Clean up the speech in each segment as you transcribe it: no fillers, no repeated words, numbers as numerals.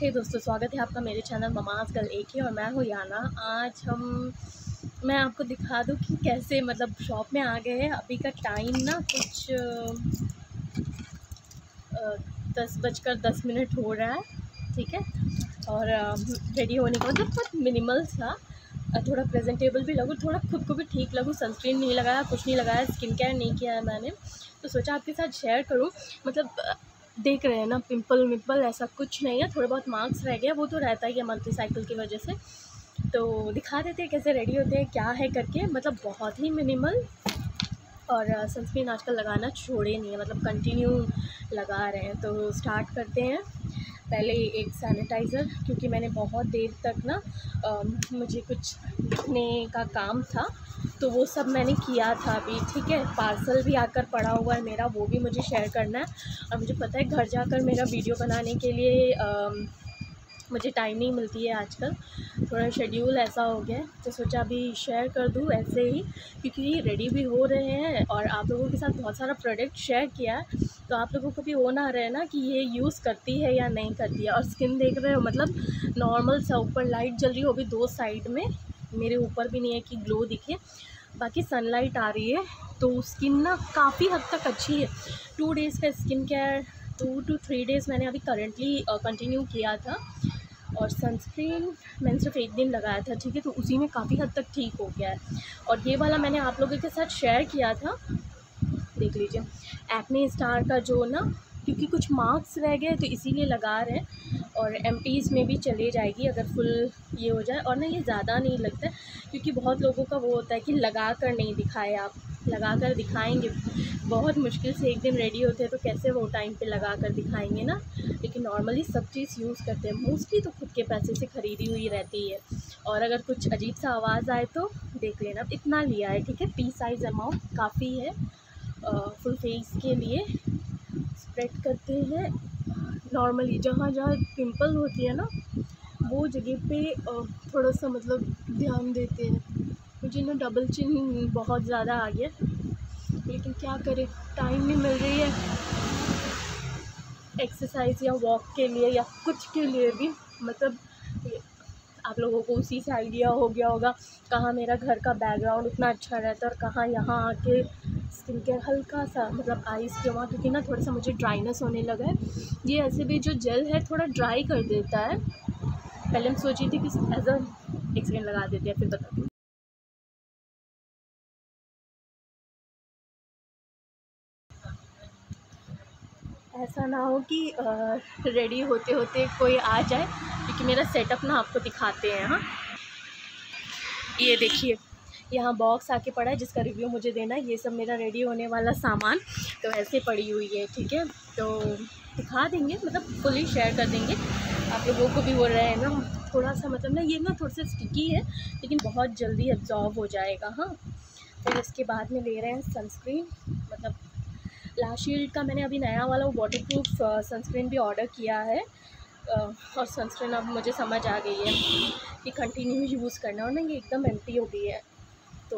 हे दोस्तों, स्वागत है आपका मेरे चैनल ममाज़ गर्ल एक ही और मैं हूँ याना। आज मैं आपको दिखा दूँ कि कैसे मतलब शॉप में आ गए हैं। अभी का टाइम ना कुछ 10:10 हो रहा है, ठीक है। और रेडी होने का मतलब बहुत मिनिमल था, थोड़ा प्रेजेंटेबल भी लगूँ, थोड़ा खुद को भी ठीक लगूँ। सनस्क्रीन नहीं लगाया, कुछ नहीं लगाया, स्किन केयर नहीं किया है मैंने, तो सोचा आपके साथ शेयर करूँ। मतलब देख रहे हैं ना, पिंपल विंपल ऐसा कुछ नहीं है, थोड़े बहुत मार्क्स रह गए, वो तो रहता ही है मंथली साइकिल की वजह से। तो दिखा देते हैं कैसे रेडी होते हैं, क्या है करके। मतलब बहुत ही मिनिमल, और सनस्क्रीन आजकल लगाना छोड़े नहीं है, मतलब कंटिन्यू लगा रहे हैं। तो स्टार्ट करते हैं। पहले एक सैनिटाइज़र, क्योंकि मैंने बहुत देर तक ना मुझे कुछ लिखने का काम था, तो वो सब मैंने किया था अभी, ठीक है। पार्सल भी आकर पड़ा हुआ है मेरा, वो भी मुझे शेयर करना है। और मुझे पता है घर जाकर मेरा वीडियो बनाने के लिए मुझे टाइम नहीं मिलती है आजकल, थोड़ा शेड्यूल ऐसा हो गया है। तो सोचा अभी शेयर कर दूँ ऐसे ही, क्योंकि रेडी भी हो रहे हैं और आप लोगों के साथ बहुत सारा प्रोडक्ट शेयर किया है, तो आप लोगों को भी वो ना रहे ना कि ये यूज़ करती है या नहीं करती है। और स्किन देख रहे हो, मतलब नॉर्मल सा, ऊपर लाइट जल रही हो अभी 2 साइड में, मेरे ऊपर भी नहीं है कि ग्लो दिखे, बाकी सनलाइट आ रही है। तो स्किन ना काफ़ी हद तक अच्छी है। 2 डेज़ का स्किन केयर, 2 to 3 डेज़ मैंने अभी करंटली कंटिन्यू किया था। और सनस्क्रीन मैंने सिर्फ 1 दिन लगाया था, ठीक है, तो उसी में काफ़ी हद तक ठीक हो गया है। और ये वाला मैंने आप लोगों के साथ शेयर किया था, देख लीजिए। एक्ने स्टार का जो ना, क्योंकि कुछ मार्क्स रह गए तो इसीलिए लगा रहे हैं। और एमटीज़ में भी चले जाएगी अगर फुल ये हो जाए। और ना ये ज़्यादा नहीं लगता है, क्योंकि बहुत लोगों का वो होता है कि लगा कर नहीं दिखाए। आप लगा कर दिखाएँगे, बहुत मुश्किल से एक दिन रेडी होते हैं, तो कैसे वो टाइम पे लगा कर दिखाएँगे ना। लेकिन नॉर्मली सब चीज़ यूज़ करते हैं, मोस्टली तो खुद के पैसे से ख़रीदी हुई रहती है। और अगर कुछ अजीब सा आवाज़ आए तो देख लेना। इतना लिया है, ठीक है, पी साइज़ अमाउंट काफ़ी है फुल फेस के लिए। स्प्रेड करते हैं नॉर्मली, जहाँ जहाँ पिंपल होती है ना, वो जगह पे थोड़ा सा मतलब ध्यान देते हैं। मुझे ना डबल चिन बहुत ज़्यादा आ गया, लेकिन क्या करें, टाइम नहीं मिल रही है एक्सरसाइज या वॉक के लिए या कुछ के लिए भी। मतलब आप लोगों को उसी से आइडिया हो गया होगा कहाँ मेरा घर का बैकग्राउंड इतना अच्छा रहता है और कहाँ यहाँ आके स्किन केयर हल्का सा, मतलब आइज़ के वहाँ, क्योंकि ना थोड़ा सा मुझे ड्राइनेस होने लगा है। ये ऐसे भी जो जेल है थोड़ा ड्राई कर देता है। पहले हम सोची थी कि एज अ एक सेकेंड लगा देते हैं, फिर बताती हूँ। ऐसा ना हो कि रेडी होते होते कोई आ जाए, क्योंकि मेरा सेटअप ना आपको दिखाते हैं। हाँ, ये देखिए, यहाँ बॉक्स आके पड़ा है जिसका रिव्यू मुझे देना है। ये सब मेरा रेडी होने वाला सामान तो ऐसे पड़ी हुई है, ठीक है। तो दिखा देंगे, मतलब फुली शेयर कर देंगे आप लोगों को भी। हो रहा है ना थोड़ा सा, मतलब ना ये ना थोड़ा सा स्टिकी है, लेकिन बहुत जल्दी एब्जॉर्ब हो जाएगा। हाँ, फिर इसके बाद में ले रहे हैं सनस्क्रीन। मतलब लाशील्ड का मैंने अभी नया वाला वो वाटरप्रूफ सनस्क्रीन भी ऑर्डर किया है। और सनस्क्रीन अब मुझे समझ आ गई है कि कंटिन्यू यूज़ करना, और ना ये एकदम एम्प्टी हो गई है। तो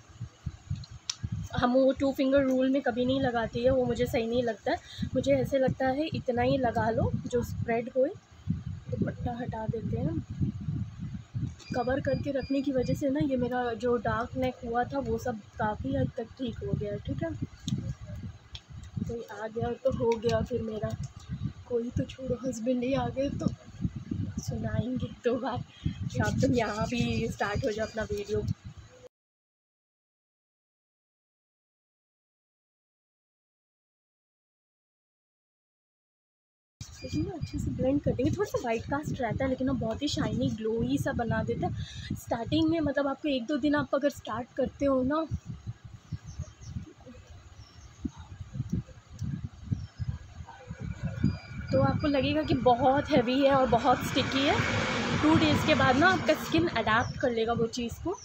हम वो 2 फिंगर रूल में कभी नहीं लगाती है, वो मुझे सही नहीं लगता है। मुझे ऐसे लगता है इतना ही लगा लो जो स्प्रेड होए। दुपट्टा हटा देते हैं, कवर करके रखने की वजह से ना ये मेरा जो डार्क नेक हुआ था वो सब काफ़ी हद तक ठीक हो गया, ठीक है। कोई आ गया तो हो गया फिर मेरा, कोई तो छोड़ो, हस्बैंड ही आ गए तो सुनाएंगे 2 बार कि आप तुम यहाँ भी स्टार्ट हो जाओ अपना वीडियो। लेकिन ना अच्छे से ब्लेंड कर देंगे। थोड़ा सा वाइट कास्ट रहता है, लेकिन ना बहुत ही शाइनी ग्लोई सा बना देता है स्टार्टिंग में। मतलब आपको 1-2 दिन आप अगर स्टार्ट करते हो ना, तो आपको लगेगा कि बहुत हैवी है और बहुत स्टिकी है। 2 डेज़ के बाद ना आपका स्किन अडेप्ट कर लेगा वो चीज़ को।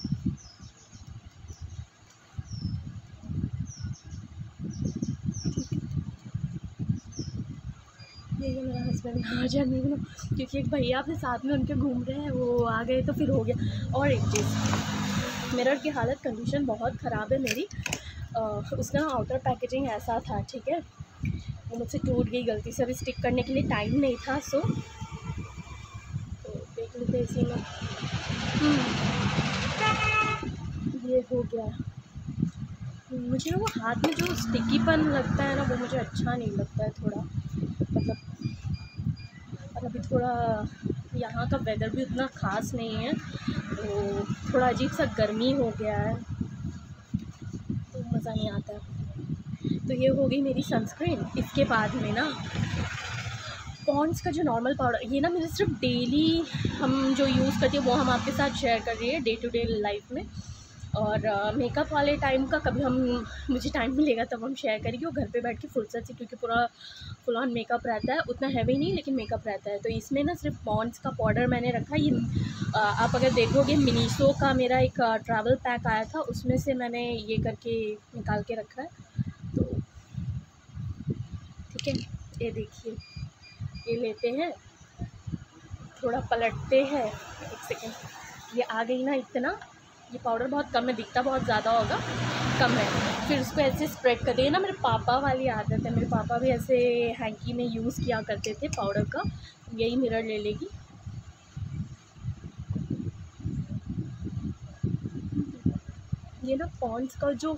ये मेरा हस्बैंड आ जाए मेरे को, क्योंकि एक भैया अपने साथ में उनके घूम रहे हैं, वो आ गए तो फिर हो गया। और एक चीज़, मिरर की हालत कंडीशन बहुत ख़राब है मेरी। उसका आउटर पैकेजिंग ऐसा था, ठीक है, वो मुझसे टूट गई गलती से। अभी स्टिक करने के लिए टाइम नहीं था, सो इसी में। ये हो गया। मुझे ना वो हाथ में जो स्टिकीपन लगता है ना, वो मुझे अच्छा नहीं लगता है थोड़ा, मतलब। और अभी थोड़ा यहाँ का वेदर भी उतना ख़ास नहीं है, तो थोड़ा अजीब सा गर्मी हो गया है, तो मज़ा नहीं आता है। तो ये हो गई मेरी सनस्क्रीन। इसके बाद में ना पॉन्ड्स का जो नॉर्मल पाउडर, ये ना मेरे सिर्फ डेली हम जो यूज़ करते हैं वो हम आपके साथ शेयर कर रही है डे टू डे लाइफ में। और मेकअप वाले टाइम का कभी मुझे टाइम मिलेगा तब हम शेयर करेंगे, वो घर पे बैठ के फुर्सत से, क्योंकि पूरा फुल ऑन मेकअप रहता है, उतना हैवी नहीं लेकिन मेकअप रहता है। तो इसमें ना सिर्फ पॉन्ड्स का पाउडर मैंने रखा। ये आप अगर देखोगे मिनीसो का मेरा एक ट्रैवल पैक आया था, उसमें से मैंने ये करके निकाल के रखा है। तो ठीक है, ये देखिए, ये लेते हैं, थोड़ा पलटते हैं, एक सेकेंड, ये आ गई ना इतना। ये पाउडर बहुत कम है, दिखता बहुत ज़्यादा होगा, कम है। फिर उसको ऐसे स्प्रेड कर देना। मेरे पापा वाली आदत है, मेरे पापा भी ऐसे हैंकी में यूज़ किया करते थे पाउडर का। यही मिरर ले लेगी। ये ना पॉन्ड्स का जो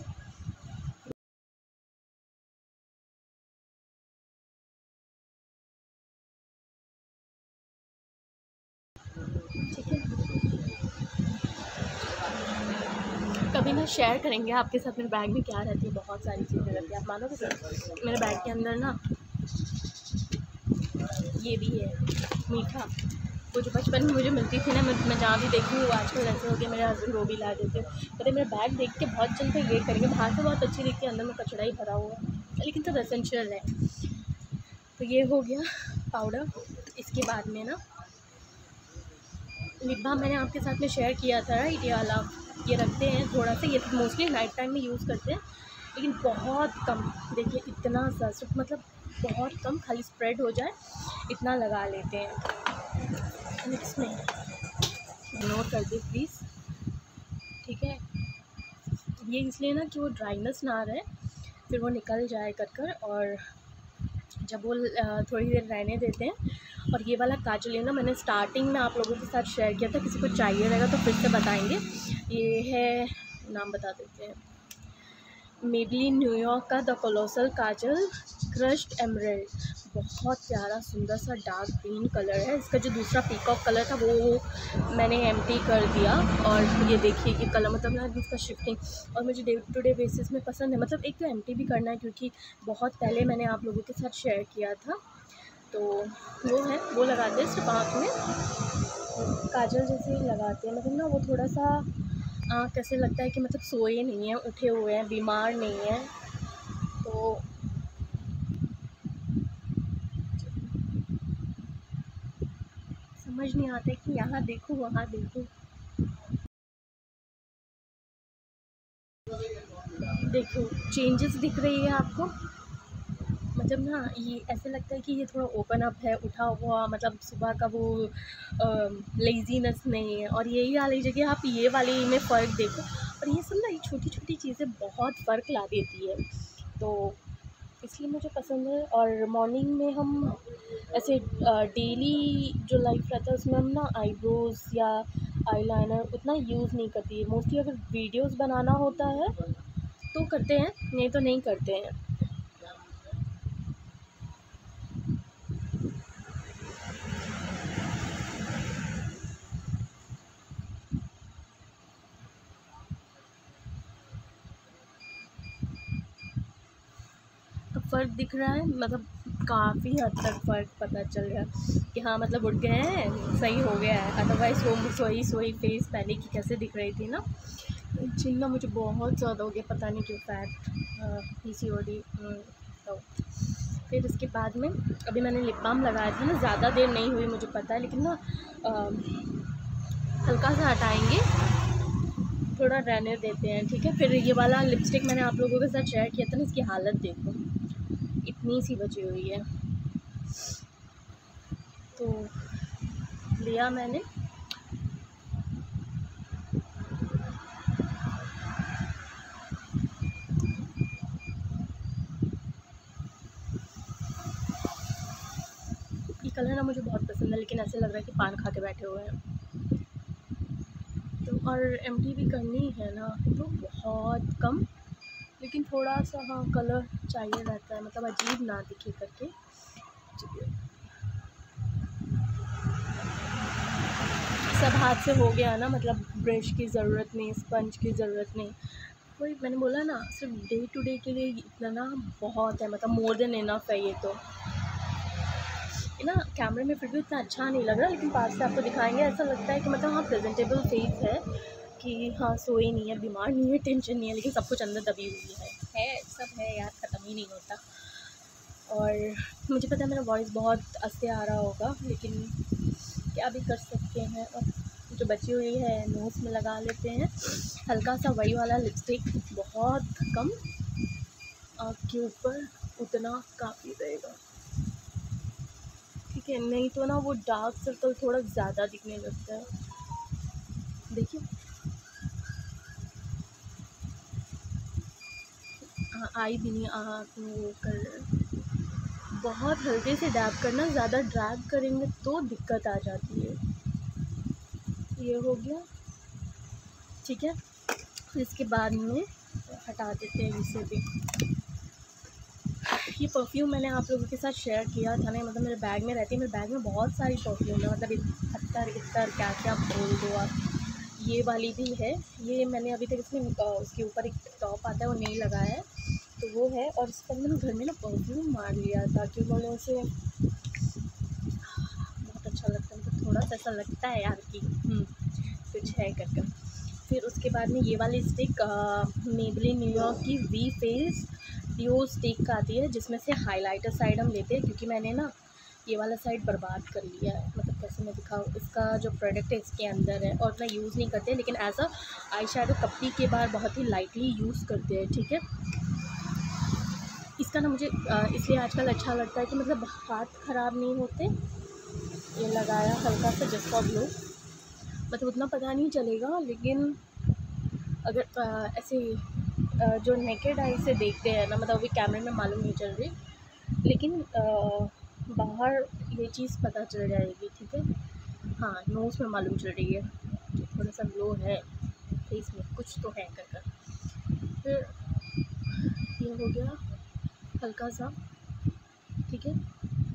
ठीक है, कभी ना शेयर करेंगे आपके साथ मेरे बैग में क्या रहती है, बहुत सारी चीज़ें रहती है, आप मानोगे सर। मेरे बैग के अंदर ना ये भी है मीठा, वो जो बचपन में मुझे मिलती थी ना, मैं जहाँ भी देखूँ वो आजकल ऐसे हो गया, मेरे हस्बैंड वो भी ला देते हैं। कहते मेरा बैग देख के बहुत चलते ये करेंगे, बाहर से बहुत अच्छी दिखती है, अंदर में कचड़ा ही भरा हुआ है, लेकिन सब एसेंशियल है। तो ये हो गया पाउडर। इसके बाद में ना लिप बाम मैंने आपके साथ में शेयर किया था, राइट, ये वाला, ये रखते हैं थोड़ा सा, ये मोस्टली नाइट टाइम में यूज़ करते हैं, लेकिन बहुत कम। देखिए इतना सा, सिर्फ मतलब बहुत कम, खाली स्प्रेड हो जाए इतना लगा लेते हैं। इसमें इग्नोर कर दे प्लीज़, ठीक है। ये इसलिए ना कि वो ड्राइनेस ना रहे, फिर वो निकल जाए कर और जब वो थोड़ी देर रहने देते हैं। और ये वाला काजल है ना, मैंने स्टार्टिंग में आप लोगों के साथ शेयर किया था, किसी को चाहिए रहेगा तो फिर से बताएंगे। ये है, नाम बता देते हैं, मेबेलिन न्यूयॉर्क का the colossal kajal crushed emerald. बहुत प्यारा सुंदर सा डार्क ग्रीन कलर है। इसका जो दूसरा पीकॉक कलर था वो मैंने एम्प्टी कर दिया, और ये देखिए कि कलर मतलब ना इसका शिफ्टिंग, और मुझे डे टू डे बेसिस में पसंद है। मतलब एक तो एम्प्टी भी करना है, क्योंकि बहुत पहले मैंने आप लोगों के साथ शेयर किया था, तो वो है, वो लगाते हैं सिर्फ आँख में, काजल जैसे ही लगाते हैं। मतलब ना वो थोड़ा सा आँख कैसे लगता है कि मतलब सोए नहीं हैं, उठे हुए हैं, बीमार नहीं हैं। तो समझ नहीं आता है कि यहाँ देखूँ वहाँ देखूँ। देखो चेंजेस दिख रही है आपको, मतलब ना ये ऐसे लगता है कि ये थोड़ा ओपन अप है, उठा हुआ, मतलब सुबह का वो लेज़ीनेस नहीं है। और यही वाली जगह आप ये वाली में फ़र्क देखो, और ये सब ना ये छोटी छोटी चीज़ें बहुत फ़र्क ला देती है, तो इसलिए मुझे पसंद है। और मॉर्निंग में हम ऐसे डेली जो लाइफ रहता है उसमें हम ना आईब्रोज़ या आईलाइनर उतना यूज़ नहीं करती है। मोस्टली अगर वीडियोस बनाना होता है तो करते हैं, नहीं तो नहीं करते हैं। तो फ़र्क दिख रहा है, मतलब काफ़ी हद तक फ़र्क पता चल रहा है कि हाँ मतलब उठ गए हैं, सही हो गया है। अदरवाइज़ वो सोई सोई फेस पहले की कैसे दिख रही थी ना। चिन ना मुझे बहुत ज़्यादा हो गया, पता नहीं क्यों, फैट, पीसीओडी। तो फिर उसके बाद में अभी मैंने लिप बाम लगाया था ना, ज़्यादा देर नहीं हुई मुझे पता है, लेकिन ना हल्का सा हटाएंगे, थोड़ा रहने देते हैं, ठीक है। फिर ये वाला लिपस्टिक मैंने आप लोगों के साथ शेयर किया था ना, इसकी हालत देखो, इतनी सी बची हुई है। तो लिया मैंने, ये कलर ना मुझे बहुत पसंद है, लेकिन ऐसे लग रहा है कि पान खा के बैठे हुए हैं। तो और एमटी भी करनी है ना, तो बहुत कम, लेकिन थोड़ा सा हाँ कलर चाहिए रहता है, मतलब अजीब ना दिखे करके। सब हाथ से हो गया ना, मतलब ब्रश की ज़रूरत नहीं, स्पंज की ज़रूरत नहीं। वही मैंने बोला ना, सिर्फ डे टू डे के लिए इतना ना बहुत है, मतलब मोर देन इनफ है ये तो। ये ना कैमरे में फिर भी इतना अच्छा नहीं लग रहा, लेकिन पास से आपको दिखाएंगे ऐसा लगता है कि मतलब हाँ प्रेजेंटेबल फेस है, कि हाँ सोई नहीं है, बीमार नहीं है, टेंशन नहीं है, लेकिन सब कुछ अंदर दबी हुई है सब है यार, ख़त्म ही नहीं होता। और मुझे पता है मेरा वॉइस बहुत आस्ते आ रहा होगा, लेकिन क्या भी कर सकते हैं। और जो बची हुई है नोज़ में लगा लेते हैं, हल्का सा वही वाला लिपस्टिक, बहुत कम, आँख के ऊपर उतना काफ़ी रहेगा, ठीक है। नहीं तो ना वो डार्क सर्कल थोड़ा ज़्यादा दिखने लगता है, देखिए। हाँ आई भी नहीं, आँख में वो कर, बहुत हल्के से डैब करना, ज़्यादा ड्रैग करेंगे तो दिक्कत आ जाती है। ये हो गया, ठीक है। फिर इसके बाद में हटा देते हैं इसे भी। ये परफ्यूम मैंने आप लोगों के साथ शेयर किया था ना, मतलब मेरे बैग में रहती है, मेरे बैग में बहुत सारी परफ्यूम है, मतलब इतर क्या क्या बोल दो आप। ये वाली भी है, ये मैंने अभी तक इसमें उसके ऊपर एक टॉप आता है वो नहीं लगाया है, तो वो है। और इसका मैंने घर में ना परफ्यूम मार लिया था, क्यों बोले उसे, बहुत अच्छा लगता है, मतलब थोड़ा सा ऐसा लगता है यार कि कुछ है करके। फिर उसके बाद में ये वाली स्टिक मेबलिन न्यूयॉर्क की वी फेस डिओ स्टिक आती है, जिसमें से हाइलाइटर साइड हम लेते हैं, क्योंकि मैंने ना ये वाला साइड बर्बाद कर लिया है, मतलब कैसे मैं दिखाऊँ, इसका जो प्रोडक्ट है इसके अंदर है और मैं यूज़ नहीं करते, लेकिन एज अ आई शेडो कभी के बार बहुत ही लाइटली यूज़ करते हैं, ठीक है। इसका ना मुझे इसलिए आजकल अच्छा लगता है कि मतलब हाथ ख़राब नहीं होते। ये लगाया हल्का सा जस्ट फॉर ग्लो, मतलब उतना पता नहीं चलेगा, लेकिन अगर ऐसे जो नेकेड आई से देखते हैं ना, मतलब अभी कैमरे में मालूम नहीं चल रही, लेकिन बाहर ये चीज़ पता चल जाएगी, ठीक है। हाँ नोज़ में मालूम चल रही है, थोड़ा सा ग्लो है फेस में, कुछ तो है कर। फिर ये हो गया हल्का सा, ठीक है,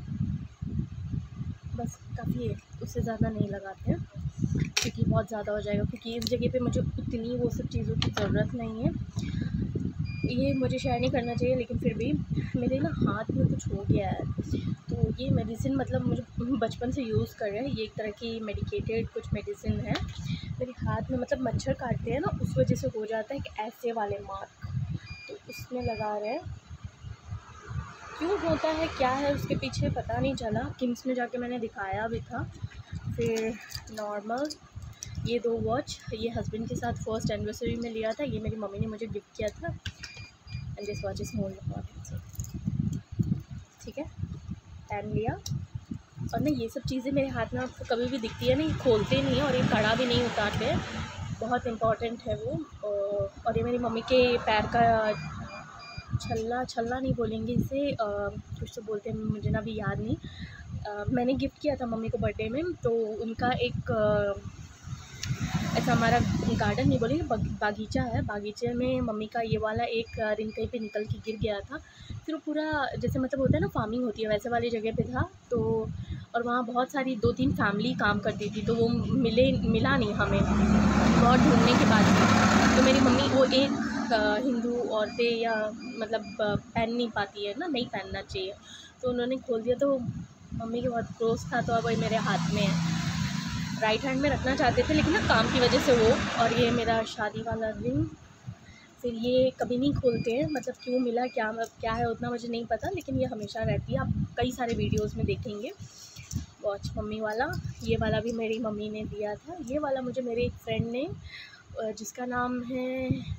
बस काफ़ी है, उससे ज़्यादा नहीं लगाते हैं, क्योंकि बहुत ज़्यादा हो जाएगा, क्योंकि इस जगह पे मुझे उतनी वो सब चीज़ों की ज़रूरत नहीं है। ये मुझे शेयर नहीं करना चाहिए, लेकिन फिर भी मेरे ना हाथ में कुछ हो गया है, तो ये मेडिसिन मतलब मुझे बचपन से यूज़ कर रहे हैं, ये एक तरह की मेडिकेटेड कुछ मेडिसिन है मेरे हाथ में, मतलब मच्छर काटते हैं ना, उस वजह से हो जाता है कि ऐसे वाले मार्क, तो उसमें लगा रहे हैं। क्यों होता है क्या है उसके पीछे पता नहीं चला, किम्स में जाके मैंने दिखाया भी था। फिर नॉर्मल ये 2 वॉच, ये हस्बैंड के साथ फर्स्ट एनिवर्सरी में लिया था, ये मेरी मम्मी ने मुझे गिफ्ट किया था, and this watch is more important, ठीक है, पहन लिया। और ना ये सब चीज़ें मेरे हाथ में आपको कभी भी दिखती है ना, ये खोलते नहीं है और ये कड़ा भी नहीं उतारते हैं, बहुत इम्पॉर्टेंट है वो। और ये मेरी मम्मी के पैर का छल्ला नहीं बोलेंगे इसे, कुछ तो बोलते हैं, मुझे ना अभी याद नहीं। मैंने गिफ्ट किया था मम्मी को बर्थडे में, तो उनका एक ऐसा हमारा गार्डन नहीं बोलेंगे, बागीचा है, बागीचे में मम्मी का ये वाला एक रिंग कहीं पे निकल के गिर गया था, फिर वो पूरा जैसे मतलब होता है ना फार्मिंग होती है वैसे वाली जगह पे था, तो और वहाँ बहुत सारी 2-3 फैमिली काम करती थी, तो वो मिला नहीं हमें, बहुत ढूंढने के बाद भी। तो मेरी मम्मी वो एक हिंदू औरतें या मतलब पहन नहीं पाती है ना, नहीं पहनना चाहिए, तो उन्होंने खोल दिया, तो मम्मी के बहुत क्लोज था, तो अब वही मेरे हाथ में है। राइट हैंड में रखना चाहते थे, लेकिन ना काम की वजह से वो, और ये मेरा शादी वाला रिंग, फिर ये कभी नहीं खोलते हैं, मतलब क्यों मिला क्या है उतना मुझे नहीं पता, लेकिन ये हमेशा रहती है, आप कई सारे वीडियोस में देखेंगे। वॉच मम्मी वाला, ये वाला भी मेरी मम्मी ने दिया था, ये वाला मुझे मेरे एक फ्रेंड ने जिसका नाम है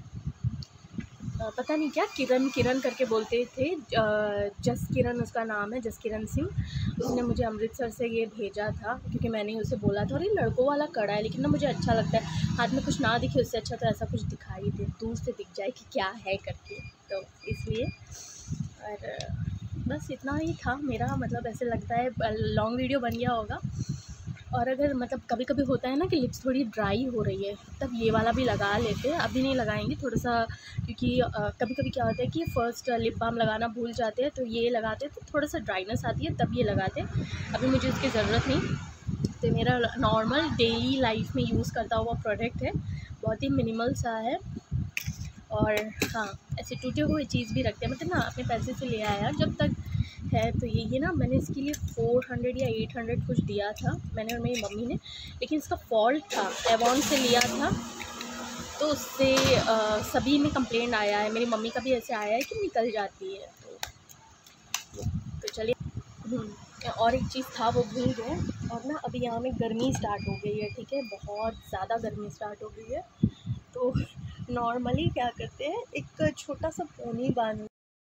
पता नहीं क्या, किरण करके बोलते थे, जस किरण उसका नाम है, जस किरण सिंह, उसने मुझे अमृतसर से ये भेजा था, क्योंकि मैंने उसे बोला था, और ये लड़कों वाला कड़ा है, लेकिन ना मुझे अच्छा लगता है, हाथ में कुछ ना दिखे उससे अच्छा तो ऐसा कुछ दिखाई दे, दूर से दिख जाए कि क्या है करके, तो इसलिए। और बस इतना ही था मेरा, मतलब ऐसे लगता है लॉन्ग वीडियो बन गया होगा, और अगर मतलब कभी कभी होता है ना कि लिप्स थोड़ी ड्राई हो रही है, तब ये वाला भी लगा लेते हैं। अभी नहीं लगाएंगे थोड़ा सा, क्योंकि कभी कभी क्या होता है कि फ़र्स्ट लिप बाम लगाना भूल जाते हैं, तो ये लगाते हैं तो थोड़ा सा ड्राइनेस आती है, तब ये लगाते हैं। अभी मुझे इसकी ज़रूरत नहीं। तो मेरा नॉर्मल डेली लाइफ में यूज़ करता हुआ प्रोडक्ट है, बहुत ही मिनिमल सा है। और हाँ, ऐसे टूटे हुए चीज़ भी रखते हैं, मतलब ना अपने पैसे से ले आया जब तक है। तो ये ना मैंने इसके लिए 400 या 800 कुछ दिया था मैंने और मेरी मम्मी ने, लेकिन इसका फॉल्ट था, एवॉन से लिया था, तो उससे सभी में कंप्लेंट आया है। मेरी मम्मी का भी ऐसे आया है कि निकल जाती है। तो चलिए, और एक चीज़ था वो भूल गए। और ना अभी यहाँ में गर्मी स्टार्ट हो गई है, ठीक है, बहुत ज़्यादा गर्मी स्टार्ट हो गई है। तो नॉर्मली क्या करते हैं, एक छोटा सा पोनी बांध,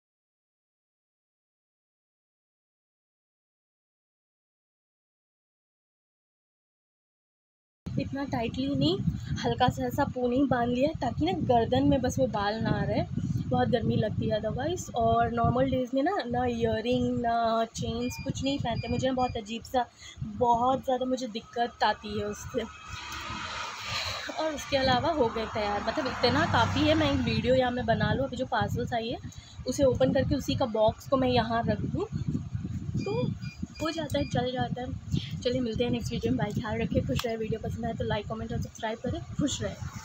इतना टाइटली नहीं, हल्का सा ऐसा पोनी बांध लिया ताकि ना गर्दन में बस वो बाल ना आ रहे। बहुत गर्मी लगती है अदरवाइज़। और नॉर्मल डेज़ में ना ईयरिंग ना चेन्स कुछ नहीं पहनते, मुझे ना बहुत अजीब सा, बहुत ज़्यादा मुझे दिक्कत आती है उससे। और उसके अलावा हो गए तैयार, मतलब इतना काफ़ी है। मैं एक वीडियो यहाँ में बना लूँ, अभी जो पार्सल्स आई है उसे ओपन करके उसी का बॉक्स को मैं यहाँ रख दूँ तो हो जाता है, चल जाता है। चलिए मिलते हैं नेक्स्ट वीडियो में। बाय, ख्याल रखिए, खुश रहे। वीडियो पसंद आए तो लाइक कमेंट और सब्सक्राइब करें। खुश रहे।